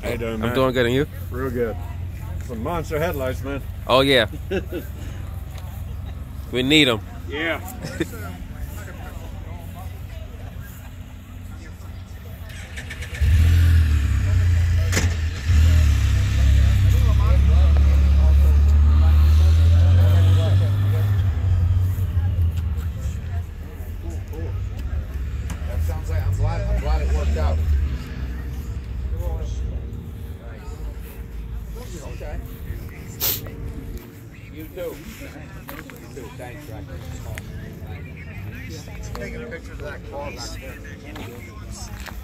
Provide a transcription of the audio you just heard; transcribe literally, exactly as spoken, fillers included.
How you doing, man? I'm doing good, and you? Real good. Some monster headlights, man. Oh, yeah. We need them. Yeah. Sounds like I'm glad I'm glad it worked out. Okay. You too. You too. Thanks, Rack. Taking pictures of that car back there.